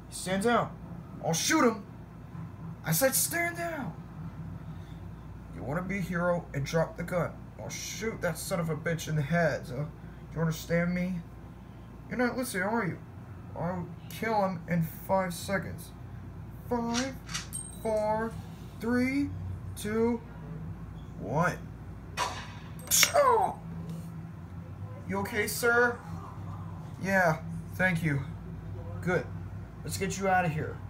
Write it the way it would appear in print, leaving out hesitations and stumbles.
Stand down. I'll shoot him. I said stand down. You want to be a hero and drop the gun. I'll shoot that son of a bitch in the head. Do you understand me? You're not listening, are you? I'll kill him in 5 seconds. 5, 4, 3, 2, 1. Oh! You okay, sir? Yeah, thank you. Good. Let's get you out of here.